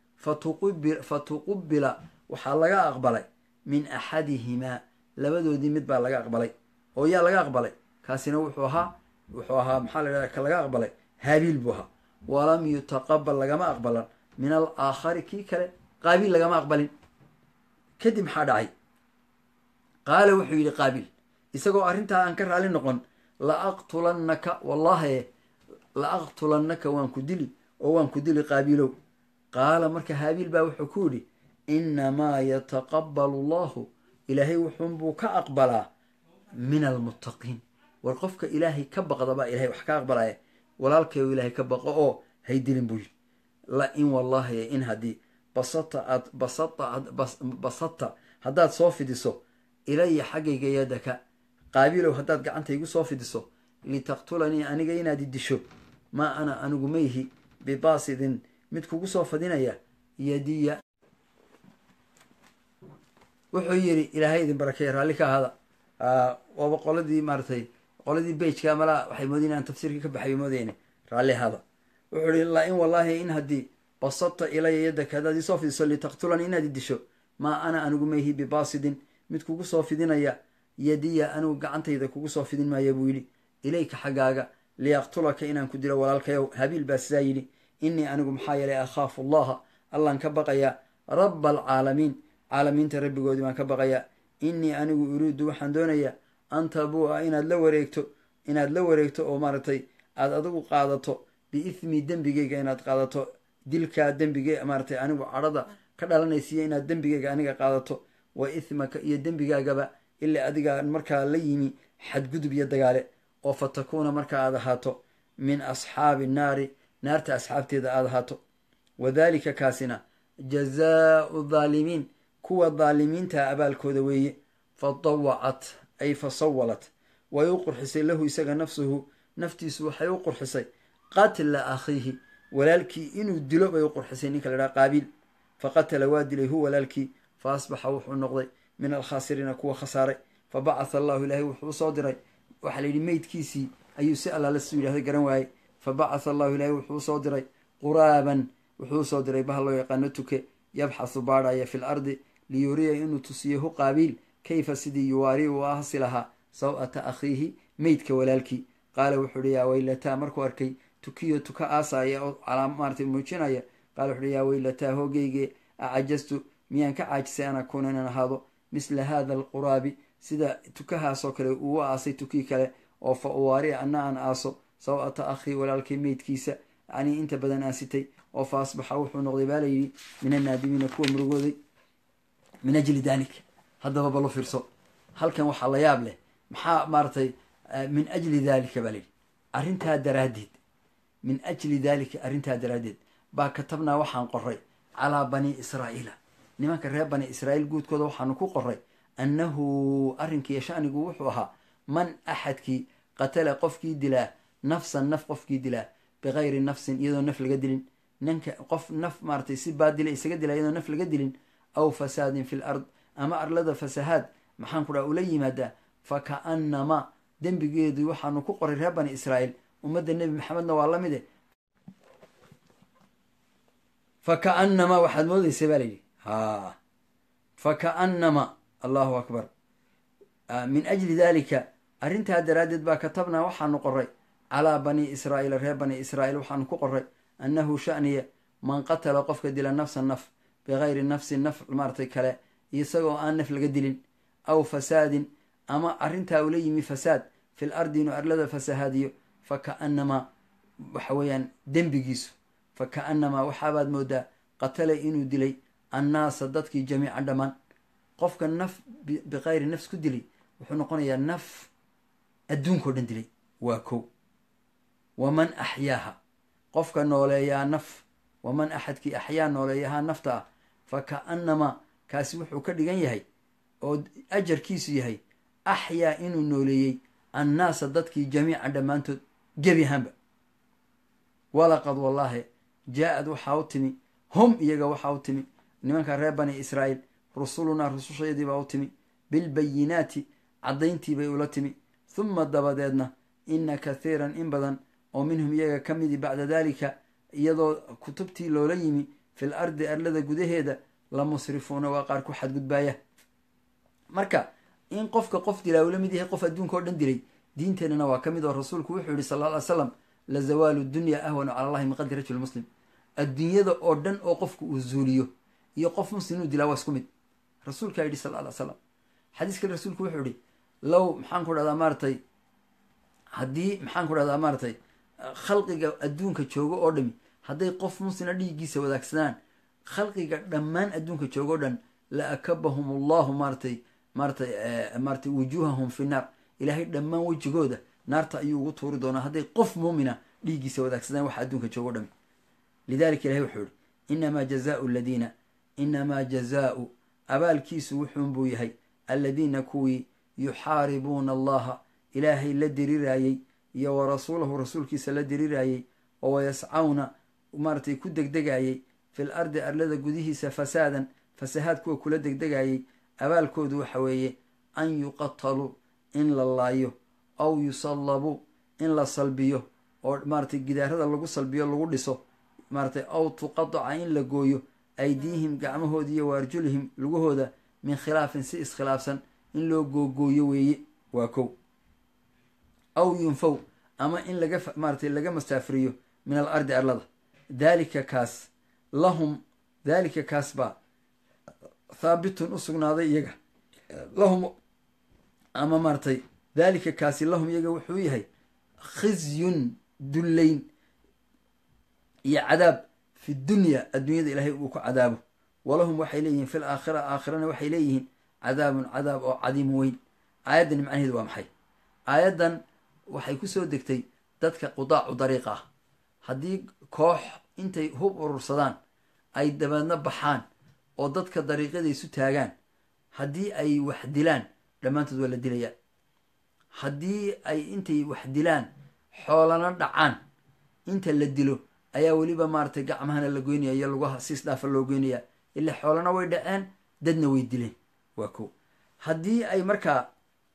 S1: fa tuqubila waxaa laga aqbalay min axadihimaa labadoodii mid baa laga aqbalay oo yaa laga aqbalay kaasina wuxuu ahaa wuxuu ahaa maxaa la yidhahda ka laga aqbalay haabiil buu ahaa walam yutaqabal lagama aqbalan min al aakhari kii kale qaabiil lagama aqbalin. kadib maxaa dhacay? qaala wuxuu yidhi qaabiil isagoo arrintaa aan ka raali noqon, la aqtulannaka wallahi la aqtulannaka waan ku dili oo waan ku dili qaabiilow. qaala marka haabiil baa wuxuu ku yidhi innamaa yataqabbalu allahu ilaahay wuxuunbuu ka aqbalaa min almuttaqiin, war qofka ilaahay ka baqda baa ilahay wax ka aqbalaya, walaalkayo ilaahay ka baqo oo hay dilin buu yidhi. la in wallahi in haddii basata aad basata basata haddaad soo fidiso ilaya xaggayga yadaka qaabiilow haddaad gacanta igu soo fidiso litaqtulanii aniga inaad i disho, maa ana anigu mayhi bibaasidin mid kugu soo fadinaya yadiya. wuxuu yidhi ilaahay idin barakeeye raalli ka ahaada. waaba qoladii maaratay qoladii bejka malaa waxay moodeen inaan tafsiirkii ka baxayo moodeyne raalli ahaada. wuxuu ihi laa in wallahi in haddii basata ilaya yadaka haddaad isoo fidiso litaqtulanii inaad i disho, maa ana anigu mayhi bibaasidin mid kugu soo fidinaya yadiya anigu gacantayda kugu soo fidin maaya buu yidhi ilayka xaggaaga liyaqtulaka inaan ku dilo walaalkayow. habiil baa sidaa yidhi innii anigu maxaa yeelay akhaafu allaha allaan ka baqayaa rabba alcaalamiin caalamiinta rabbigoodii baan ka baqayaa. innii anigu uriidu waxaan doonayaa an tabuu'a inaad la wareegto inaad la wareegto oo maaragtay aad adigu qaadato biithmi dembigeyga inaad qaadato, dilkaa dembige maaratay anigu cadhada ka dhalanaysiiya inaad dembigeyga aniga qaadato, wa ithmaka iyo dembigaagaba ilaa adiga markaa la yimi xadgudub iyo dagaale, oo fa takuuna markaa aad ahaato min asxaabi naari naarta asxaabteeda aad ahaato. wadaalika kaasina jazaau dhaalimiin kuwa dhaalimiinta abaalkooda weeye. fadawacat ay fasawalat way u qurxisay lahu isaga nafsuhu naftiisu waxay u qurxisay qatla akhiihi walaalkii inuu dilo bay u qurxisay ninka la dhaha qaabiil. faqatala waa dilay hu walaalkii fa asbaxa wuxuu noqday min alkhaasiriina kuwa khasaaray. fabacatha allahu ilaahay wuxuu usoo diray waxaa la yidhi meydkiisii ayuu si allaala su yidhahda garan waayey. fabacatha allahu ilaahay wuxuu usoo diray quraaban wuxuu usoo diray bahal loo yaqaano tuke yabxathu baadhaya fi l ardi liyuriya inuu tusiyo hu qaabiil kayfa sidii yuwaari uu ahasi lahaa saw-ata akhiihi meydka walaalkii. qaala wuxuu uhi yaa weylataa markuu arkay tukiyo tuka aasaya oo calaa maaratay muujinaya, qaala wuxu uhi yaa weylataa hoogeyge acajastu miyaan ka caajisay an akuuna inaan ahaado misla haada alquraabi sida tukahaasoo kale uu aasay tukii kale, oo fa uwaariya anna aan aaso saw-ata akhii walaalkay meydkiisa yacnii inta badan aan sitay. oo fa asbaxa wuxuu noqday baa layidhi min annaadimiina kuwa murugooday min ajli dalik. haddaba balo fiirso halkan waxaa la yaab leh maxaa maaratay min ajli daalika baa layidhi arrintaa daraaddeed min ajli daalika arrintaa daraaddeed baa katabnaa waxaan qoray calaa bani israa'iila nimanka reer bani israa'iil guudkooda waxaanu ku qoray annahu arrinkii shanigu wuxuu ahaa man axadkii qatala qofkii dilaa nafsan naf qofkii dilaa bikayri nafsin iyadoo naf laga dilin, ninka qof naf maaratay si baadila isaga dilaa iyadoo naf laga dilin, aw fasaadin fi l ard ama arlada fasahaad maxaan ku dhaha ula yimaadaa, fa ka'annama dembigeedu waxaanu ku qoray reer bani israa'iil ummadda nebi maxamedna waa la mide. fa ka'annama waxaad moodeysa baa layidhi ha fa ka'annama allahu akbar min ajli daalika arrintaa daraaddeed baa katabnaa waxaanu qoray calaa bani israa'iila reer bani israa'iil waxaanu ku qoray annahu sha'niya man qatala qofka dila nafsan naf bikayri nafsin naf maaratay kale isagoo aan naf laga dilin, aw fasaadin ama arrintaa ula yimi fasaad fil ardi inuu arlada fasahaadiyo, fa ka'annamaa waxa weeyaan dembigiisu fa ka'annamaa waxaabaad moodaa qatala inuu dilay annaasa dadkii jamiican dhammaan. qofka naf bikayri nafs ku dilay wuxuu noqonayaa naf adduunkao dhan dilay waa kow. waman axyaaha qofka nooleeyaa naf waman axadkii axyaa nooleeyahaa nafta ah fa ka'annamaa kaasi wuxuu ka dhigan yahay oo ajarkiisu yahay axyaa inuu nooleeyey annaasa dadkii jamiican dhammaantood gebi ahaanba. walaqad wallaahi jaa-ad waxaa u timi hum iyaga waxaa u timi nimanka reer bani israa'iil rusulunaa rusushaydii baa u timi bilbayinaati caddayntii bay ula timi. huma dabadeedna ina kathiiran in badan oo minhum iyaga ka midi bacda daalika iyadoo kutubtii loola yimi fil ardi arlada gudaheeda la musrifuuna waa qaar ku xadgudbaaya. marka in qofka qof dilaa ula mid yahay qof adduunka oo dhan dilay diinteenana waa ka mid oo rasuulku wuxuu yihi sal lla ly slam la zawaalu dunya ahwanu cala allahi min qadri rajuli muslim adduunyada oo dhan oo qofku uu zuuliyo iyo qof muslim inuu dilaa waa isku mid rasuulkaa yidhi sal alla ly slam xadiis kale rasuulku wuxuu yihi low maxaan ku dhahdaa maaratay haddii maxaan ku dhahdaa maaratay khalqiga adduunka joogo oo dhami hadday qof muslina dhiiggiisa wadaagsadaan khalqiga dhammaan adduunka joogo o dhan la akabahum allahu maaratay maaratay maaratay wujuuhahum fi naar ilaahay dhammaan wejigooda naarta ayuu ugu tuuri doonaa hadday qof muumina dhiiggiisa wadaagsadaan waxa adduunka joogo o dhami lidalika ilahay wuxuu yihi inamaa jazaau aladiina inamaa jazaau abaalkiisu wuxuun buu yahay aladiina kuwii yuxaaribuuna allaha ilaahay la diriraayey iyo wa rasuulahu rasuulkiisa la diriraayey oo wayascawna maaratay ku degdegaayey fil ardi arlada gudihiisa fasaadan fasahaad kuwa kula degdegaayey abaalkoodu waxa weeye an yuqataluu in la laayo aw yusallabuu in la salbiyo oo maaratay gidaarada lagu salbiyo lagu dhiso maaratay aw tuqadaca in la gooyo aydiihim gacmahoodi iyo wa arjulihim lugahooda min khilaafin si iskhilaafsan in loo googooyo weeye waa kow aw yunfow ama in laga maaratay laga masaafiriyo min al ardi arlada daalika kaas lahum daalika kaas baa thaabitun u sugnaaday iyaga lahum ama maaratay daalika kaasi lahum iyaga wuxuu yahay khizyun dullayn iyo cadaab fi dunya adduunyada ilaahay uu ku cadaabo walahum waxay leeyihiin fi laakhira aakhirana waxay leeyihiin cadaabun cadaab oo cadiimu weyn aayaddan macnaheedu waa maxay aayaddan waxay ku soo degtay dadka qudaacu dariiqa ah haddii koox intay hub urursadaan ay dabeedna baxaan oo dadka dariiqyada isu taagaan haddii ay wax dilaan dhammaantood waa la dilayaa haddii ay intay wax dilaan xoolana dhacaan inta la dilo ayaa weliba maaratay gacmahana la goynaya iyo lugaha siis dhaafa loo goynaya ila xoolana way dhaceen dadna way dileen waa ko haddii ay markaa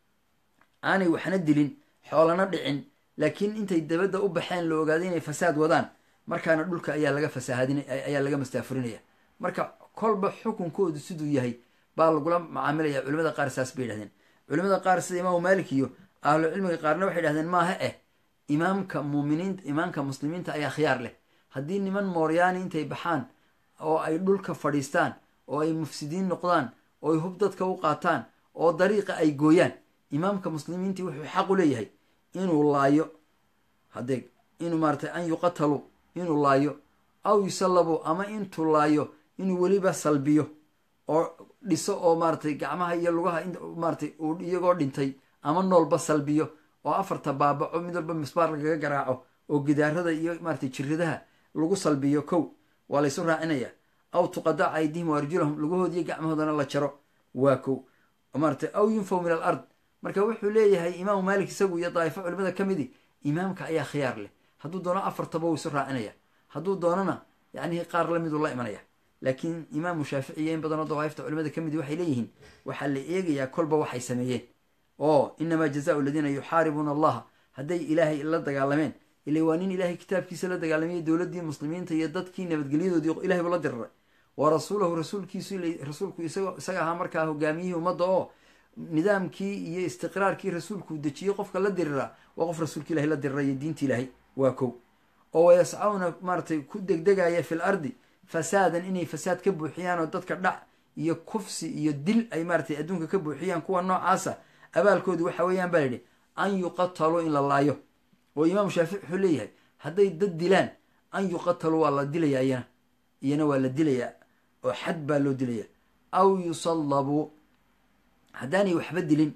S1: aanay waxna dilin xoolana dhicin laakiin intay dabadda u baxeen la ogaaday inay fasaad wadaan markaana dhulka ayaa laga fasaahadin ayaa laga mastaafurinaya marka kolba xukunkoodu siduu yahay baa lagula macaamilaya culimada qaar saas bay yidhahdeen culimada qaar sida imaamu maalik iyo ahlu cilmiga qaarna waxay yidhahdeen maaha eh imaamka muuminiinta imaamka muslimiinta ayaa khiyaar leh haddii niman mooryaani intay baxaan oo ay dhulka fadhiistaan oo ay mufsidiin noqdaan oo ay hub dadka u qaataan oo dariiqa ay gooyaan imaamka muslimiintii wuxuu xaq u leeyahay inuu laayo haddee inuu maaratay an yuqatalu inuu laayo aw yusallabu ama intuu laayo inuu weliba salbiyo oo dhiso oo maaratay gacmaha iyo lugaha maaratay uu iyagoo dhintay ama noolba salbiyo oo afarta baabaco mid walba misbaar lagaga garaaco oo gidaarada iyo maaratay jiradaha lagu salbiyo kow waa laysu raacinaya aw tuqadaca aydihim wa arjulahum lugahoodiiyo gacmahoodana la jaro waa kow maaratay aw yunfaw min al ard marka wuxuu leeyahay imaamu maalik isagu iyo daa'ifo culimada ka midi imaamka ayaa khiyaar leh hadduu doono afartaba wuu isu raacinaya hadduu doonana yacnihi qaar lamiduu la imanaya laakiin imaamu shaafici iyo in badanoo dawaa'ifta culimada ka midi waxay leeyihiin waxaa la eegayaa kolba waxay sameeyeen oo inamaa jazaau aladiina yuxaaribuuna allaha hadday ilaahay la dagaalameen ila waa nin ilaahay kitaabkiisa la dagaalamaya dowladdii muslimiinta iyo dadkii nabadgelyadoodii ilahay buu la diriray wa rasuulahu rasuulkiisu rasuulku isaga ahaa markaa hogaamiyihii ummadda oo nidaamkii iyo istiqraarkii rasuulku dejiyey qofka la diriraa waa qof rasuulka ilahay la diriray iyo diinta ilaahay waa kow oo wayascawna maaratay ku degdegaya fil ardi fasaadan inay fasaad ka buuxiyaan oo dadka dhac iyo kufsi iyo dil ay maaratay adduunka ka buuxiyaan kuwa noocaasa abaalkoodu waxa weeyaan baa yidhi an yuqataluu in la laayo oo imaamu shaafici wuxuu leeyahay hadday dad dilaan an yuqataluu waa la dilayaa iyana iyana waa la dilayaa oo xad baa loo dilaya aw yusallabuu haddaanay waxba dilin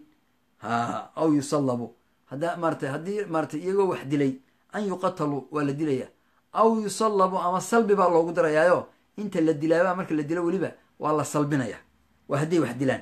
S1: ha aw yusallabuu hadda maaratay haddii maaratay iyagoo wax dilay an yuqataluu waa la dilaya aw yusallabu ama salbi baa loogu darayaayo inta la dilaabaa marka la dilo weliba waa la salbinaya waa hadday wax dilaan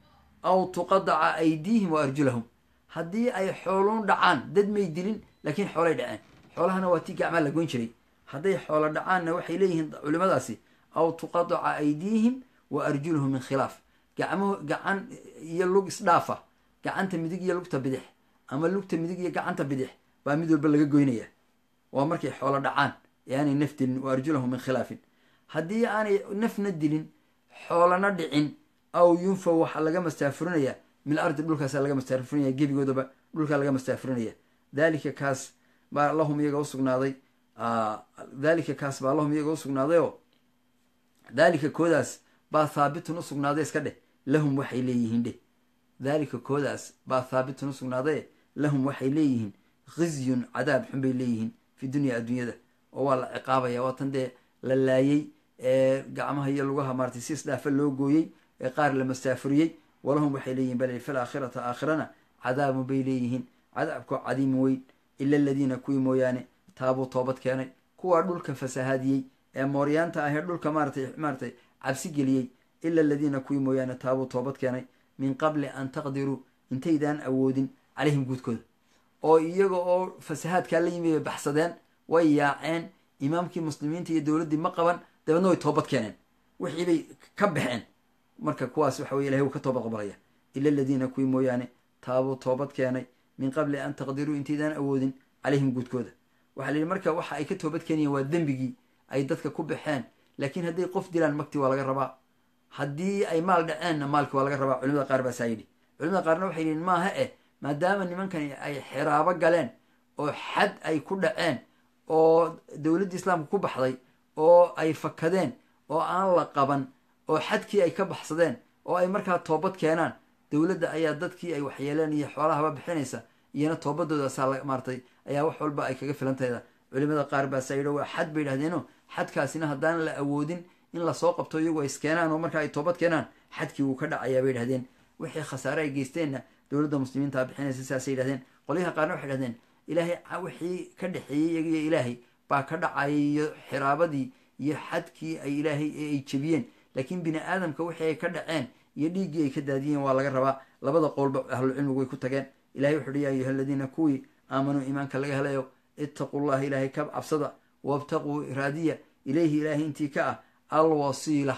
S1: aw tuqadaca aydiihim wa arjulahum haddii ay xooluun dhacaan dad may dilin laakiin xoolay dhaceen xoolahana waa tii gacmaa la goyn jiray hadday xoolo dhacaanna waxay leeyihiin culimadaasi aw tuqadaca aydiihim wa arjuluhum min khilaaf gacmo gacan iyo lug isdhaafa gacanta midig iyo lugta bidix ama lugta midig iyo gacanta bidix baa mid walba laga goynaya waa markay xoolo dhacaan ee aanay naf dilin wa arjulahum min khilaafin haddii aanay nafna dilin xoolana dhicin aw yunfaw waxaa laga mastaafurinaya min ardi dhulkaasa laga mastaafurinaya gebigoodaba dhulkaa laga mastaafurinaya daalika kaas baa lahum iyaga usugnaaday daalika kaas baa lahum iyaga usugnaaday oo daalika koodaas baa thaabitun usugnaaday iska dheh lahum waxay leeyihiin dheh daalika koodaas baa thaabitun usugnaaday lahum waxay leeyihiin khizyun cadaab xun bay leeyihiin fi dunya adduunyada oo waa la ciqaabaya waa tan dee la laayey ee gacmaha iyo lugaha maaratay si isdhaafa loo gooyey ee qaar la masaafuriyey walahum waxay leeyihin bal fi laakhirata aakhirana cadaabun bay leeyihiin cadaabkoo cadiimin weyn ila aladiina kuwii mooyaane taabuu toobad keenay kuwaa dhulka fasahaadiyey ee mooryaanta ahee dhulka maaratay maaratay cabsi geliyey ila aladiina kuwii mooyaane taabuu toobad keenay min qabli an taqdiruu intaydaan awoodin calayhim guudkooda oo iyaga oo fasahaadkaa la yimi bay baxsadeen way yaaceen imaamkii muslimiinta iyo dowladdii ma qaban dabeedna way toobad keeneen wixii bay ka baxeen marka kuwaas waxa weye ilahay wuu ka toobad qabalaya ila aladiina kuwii mooyaane taabuu toobad keenay min qabli an taqdiruu intaydaan awoodin calayhim guudkooda waxaa la yidhi marka waxa ay ka toobad keenayeen waa dembigii ay dadka ku baxeen laakiin hadday qof dilaan magtii waa laga rabaa haddii ay maal dhaceenna maalkii waa laga rabaa culimada qaar baasaa yidhi culimada qaarna waxay yidhiin maaha eh maadaama nimankani ay xiraabo galeen oo xad ay ku dhaceen oo dowladdii islaamka ku baxday oo ay fakadeen oo aan la qaban oo xadkii ay ka baxsadeen oo ay markaa toobad keenaan dowladda ayaa dadkii ay waxyeeleen iyo xoolahaba bixinaysa iyana toobadoodasaa maaratay ayaa wax walba ay kaga filantayda culimada qaar baasaa yidhi waa xad bay yidhahdeeno xadkaasina haddaan la awoodin in lasoo qabto iyagu ay iskeenaan oo markaa ay toobad keenaan xadkii wuu ka dhacayaa bay yidhahdeen wixii khasaare ay geysteenna dowladda muslimiinta bixinaysa sidaasay yidhahdeen qolyaha qaarna waxay yidhahdeen ilaahay wixii ka dhexeeyey iyagiyo ilaahay baa ka dhacayay iyo xiraabadii iyo xadkii ay ilaahay ee ay jebiyeen laakiin bini aadamka wixii ay ka dhaceen iyo dhiiggii ay ka daadiyeen waa laga rabaa labada qowlba ahlucilmigu way ku tageen ilahay wuxu uhi ya ayuha aladiina kuwii aamanuu iimaanka laga helayo ittaquu llaha ilaahay ka cabsada wabtaquu raadiya ilayhi ilaahay intii ka ah alwasiila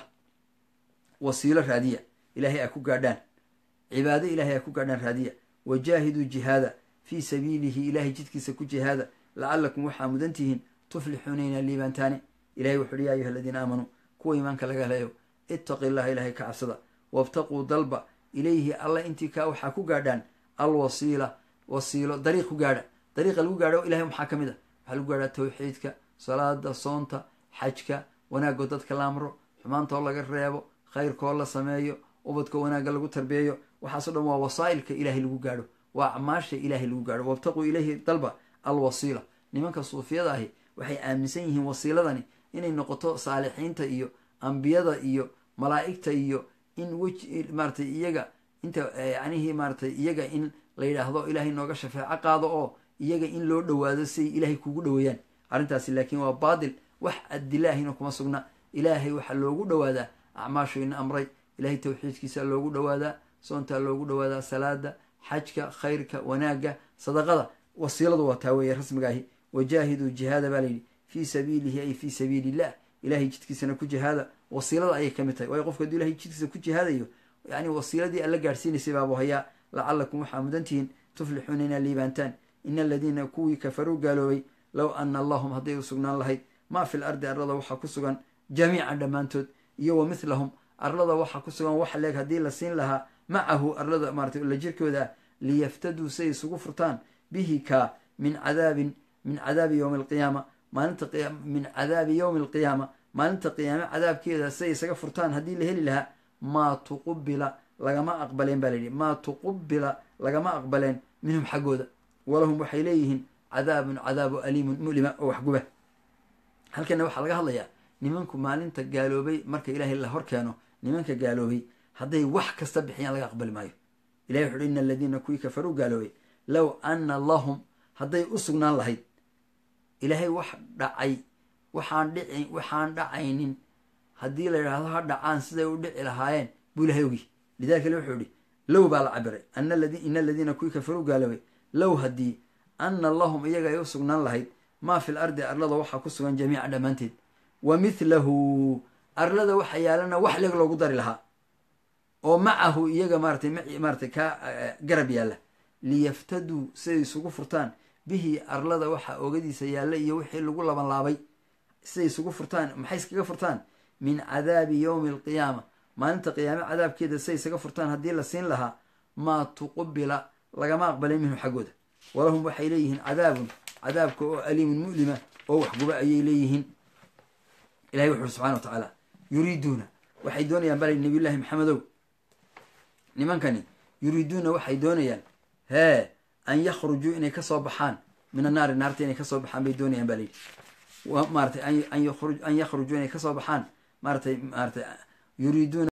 S1: wasiilo raadiya ilaahay a ku gaadhaan cibaado ilahay a ku gaadhaan raadiya wajaahiduu jihaada fii sabiilihi ilaahay jidkiisa ku jihaada lacalakum waxaa mudan tihiin tuflixuuna inaa liibaantaane ilahay wuxu uhi ya ayuha aladiina aamanuu kuwa iimaanka laga helayo ittaqi llaha ilaahay ka cabsada wabtaquu dalba ilayhi alla intii kaa waxaa ku gaadhaan alwasiila wasiilo dariiq ku gaadha dariiqa lagu gaadho ilahay maxaa ka mid a waxaa lagu gaadhaa tawxiidka salaada soonta xajka wanaagoo dadka la amro xumaantoo laga reebo khayrkoo la sameeyo ubadkoo wanaagga lagu tarbeeyo waxaaso dhan waa wasaa'ilka ilaahay lagu gaadho waa acmaasha ilaahay lagu gaadho wabtaquu ilayhi dalba alwasiila nimanka suufiyada ahi waxay aaminsan yihiin wasiiladani inay noqoto saalixiinta iyo ambiyada iyo malaa'igta iyo in weji maaratay iyaga inta yacnihii maaratay iyaga in la yidhaahdo ilaahay nooga shafeeco qaado oo iyaga in loo dhowaado siay ilaahay kugu dhoweeyaan arrintaasi laakiin waa baatil wax adilaahina kuma sugna ilaahay waxaa loogu dhowaadaa acmaashu ina amray ilaahay tawxiidkiisa loogu dhowaadaa soontaa loogu dhowaadaa salaada xajka khayrka wanaagga sadaqada wasiiladu waa taa weeye rasmigaahi wajaahiduu jihaada baa layidhi fii sabiilihi ay fii sabiili illah ilahay jidkiisana ku jihaada wasiilada ayay ka mid tahay waayo qofka hadduu ilahay jidkiisa ku jihaadayo yani wasiiladii alla gaadhsiinaysay baabu hayaa lacalakum waxaa mudantihiin tuflixuuna inaa liibaantaan ina aladiina kuwii kafaruu gaaloobay low ana allahum hadday u sugnaan lahayd maa fi l ardi arlada waxaa ku sugan jamiican dhammaantood iyo wa mithlahum arlada waxaa ku sugan wax leeg haddii la siin lahaa macahu arlada maaratay la jirkooda ah liyaftaduu say isugu furtaan bihi kaa min cadaabin min cadaabi yowmi alqiyaama maalinta min cadaabi yowmi alqiyaama maalinta qiyaame cadaabkeeda say isaga furtaan haddii la heli lahaa maa tuqubila lagama aqbaleen baa layidhi maa tuqubila lagama aqbaleen minhum xaggooda walahum waxay leeyihiin cadaabun cadaabu aliimun mulima oo waxguba halkana waxaa laga hadlayaa nimanku maalinta gaaloobay marka ilaahay la hor keeno nimanka gaaloobay hadday wax kasta bixiyaan laga aqbali maayo ilahay wuxu uhi ina aladiina kuwii kafaruu gaaloobay low ana lahum hadday u sugnaan lahayd ilaahay wax dhacay waxaan dhici waxaan dhacaynin haddii la yidhaahdo ha dhacaan siday u dhici lahaayeen buu ilahay ogi lidalika le wuxuu ihi low baa la cabiray ina aladiina kuwii kafaruu gaaloobay low haddii ana lahum iyaga ay u sugnaan lahayd maa fi l ardi arlada waxaa ku sugan jamiica dhammaanteed wa mithlahu arlada waxa yaalana wax leeg loogu dari lahaa oo macahu iyaga maaratay maaratay kaa garab yaalla liyaftaduu siday isugu furtaan bihi arlada waxa oogadiisa yaalla iyo wixii lagu laban laabay siday isugu furtaan maxay iskaga furtaan min cadaabi yowmi alqiyaama maalinta qiyaame cadaabkeeda siday isaga furtaan haddii la siin lahaa maa tuqubila lagama aqbalay minhu xaggooda walahum waxay leeyihiin cadaabun cadaabka oo aliimun mu'lima oo waxguba ayay leeyihiin. ilahay wuxu uri subxana wa tacaala yuriiduuna waxay doonayaan balay nabiyullaahi maxamedow nimankani yuriiduuna waxay doonayaan hee an yakhrujuu inay kasoo baxaan min annaari naarta inay kasoo baxaan bay doonayaan ba layidhi maaratay an yakhrujuu inay kasoo baxaan maaratay maaratay yuriiduuna